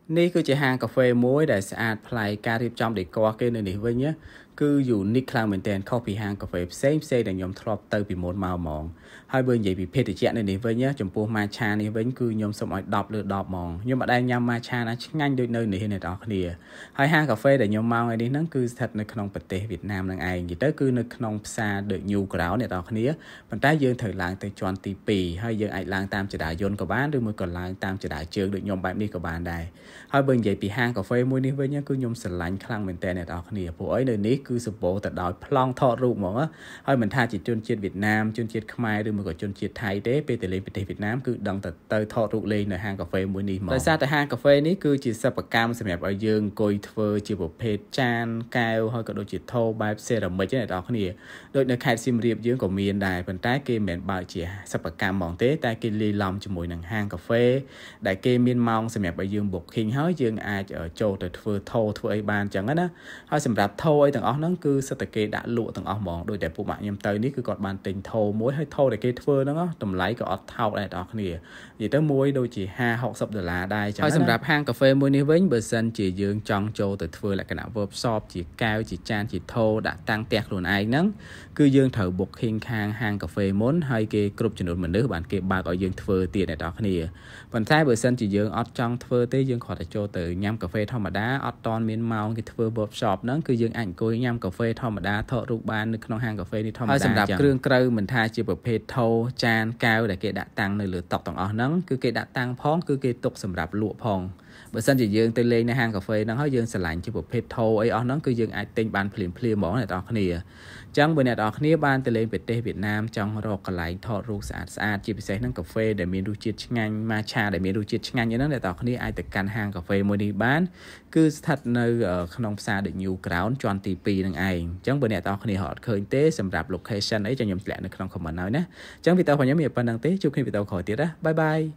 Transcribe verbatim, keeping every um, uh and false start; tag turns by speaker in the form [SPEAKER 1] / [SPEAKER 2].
[SPEAKER 1] នេះគឺជាហាងកាហ្វេមួយដែលស្អាតប្លែកការរៀបចំដេគ័រគេនៅនេះវិញណាគឺ unique ខ្លាំងមែនទែនខុសពីហាងកាហ្វេផ្សេងផ្សេងដែលខ្ញុំធ្លាប់ទៅពីមុនមកហ្មងហើយបើនិយាយពីភេទជ្ជៈនៅនេះវិញណាចំពោះ matcha នេះវិញគឺខ្ញុំសូមឲ្យដប់លើដប់ហ្មងខ្ញុំអត់ដែលញ៉ាំ matcha ណាឆ្ងាញ់ដូចនៅនេះអ្នកនរគ្នាហើយហាងកាហ្វេដែលខ្ញុំមកថ្ងៃនេះហ្នឹងគឺស្ថិតនៅក្នុងប្រទេសវៀតណាមនឹងឯងនិយាយទៅគឺនៅក្នុងផ្សារ The New Ground អ្នកនរគ្នាប៉ុន្តែយើងត្រូវឡើងទៅជាន់ទីពីរហើយយើងអាចឡើងតាមចរាយន្តក៏បានឬមួយក៏ឡើងតាមចរាជើងដូចខ្ញុំបែបនេះក៏បានដែរហើយបើនិយាយពីហាងកាហ្វេមួយនេះវិញគឺខ្ញុំស្រឡាញ់ខ្លាំងមែនទែនអ្នកនរគ្នាព្រោះអីនៅនេះគឺសម្បូរទៅដោយប្លង់ថតរូបហ្មងហើយមិនថាជាជនជាតិវៀតណាមជនជាតិខ្មែរឬមួយក៏ជនជាតិថៃទេពេលទៅលេងប្រទេសវៀតណាមគឺដឹងទៅទៅថតរូបលេងនៅហាងកាហ្វេមួយនេះហ្មងដោយសារតែហាងកាហ្វេនេះគឺជាសិប្បកម្មសម្រាប់ឲ្យយើងអង្គុយធ្វើជាប្រភេទចានកែវហើយក៏ដូចជាថូបែបសេរ៉ាមិចទេអ្នកនរគ្នាដូចនៅខេត្តសៀមរាបយើងក៏មានដែរប៉ុន្តែគេមិនមែនបើកជាសិប្បកម្មហ្មងទេតែគេលាយឡំជាមួយនឹងហាងកាហ្វេដែលគេមានម៉ោងសម្រាប់ឲ្យយើង booking ហើយយើងអាចចូលទៅធ្វើថូធ្វើអីបានអញ្ចឹងណាហើយសម្រាប់ថូអីទាំងអស់ហ្នឹងគឺសិតតែគេដាក់លក់ទាំងអស់ហ្មងដូចតែពួកម៉ាក់ខ្ញុំទៅនេះគឺគាត់បានទិញថូមួយហើយថូដែលគេធ្វើហ្នឹងតម្លៃក៏អត់ថោកដែរបងប្អូនគ្នានិយាយទៅមួយដូចជាห้า หกสิบដុល្លារដែរអញ្ចឹងហើយសម្រាប់ហាងកាហ្វេមួយនេះវិញបើសិនជាយើងចង់ចូលទៅធ្វើលក្ខណៈ workshop ជាកែវជាចានជាថូដាក់តាំងផ្ទះខ្លួនឯងហ្នឹងគឺយើងត្រូវ booking ខាងហាងកាហ្វេមុនហើយគេគ្រប់ចំនួនមនុស្សបានគេបើកឲ្យយើងធ្វើទៀតអ្នកនរគ្នាប៉ុន្តែបើសិនជាយើងអត់ចង់ធ្វើទេយើងគ្រាន់តែចូលទៅញ៉ាំកាហ្វេធម្មតាអត់តមានម៉ោងគេធ្វើ workshop ហ្នឹងគឺយើងអាចអង្គុយញ៉ាំកាហ្វេធម្មតាថតរូបបាននៅក្នុងហាងកាហ្វេនេះធម្មតាហើយសម្រាប់គ្រឿងក្រៅមិនថាជាប្រភេទថូចានកែវដែលគេដាក់តាំងនៅលើតុទាំងអស់ហ្នឹងគឺគេដាក់តាំងផងគឺគេទុកសម្រាប់លក់ផងបើសិនជាយើងទៅលេងនៅហាងកាហ្វេហ្នឹងហើយយើងស្រឡាញ់ជាប្រភេទថូអីអស់ហ្នឹងគឺយើងអាចទិញបានភ្លាមភ្លាមហ្មងអ្នកនរគ្នាអញ្ចឹងបើអ្នកនរគ្នាបានទៅលេងប្រទេសវៀតណាមចង់រកកន្លែងថតរូបស្អាតស្អាតជាពិសេសហ្នឹងកាហ្វេដែលមានរសជាតិឆ្ងាញ់ matcha ដែលមានរសជាតិឆ្ងាញ់ហ្នឹងអ្នកនរគ្នាអាចទៅកាន់ហាងកាហ្វេមួយនេះបានគឺស្ថិតនៅក្នុងផ្សារ The New Ground ជាន់ទីពីរហ្នឹងឯងអញ្ចឹងបើអ្នកនរគ្នាអត់ឃើញទេសម្រាប់ location អីចាំខ្ញុំធ្លាក់នៅក្នុង comment ហើយណាអញ្ចឹងវីដេអូរបស់ខ្ញុំមានប៉ុណ្្នឹងទេជួបគ្នាវីដេអូក្រោយទៀតណាបាយបាយ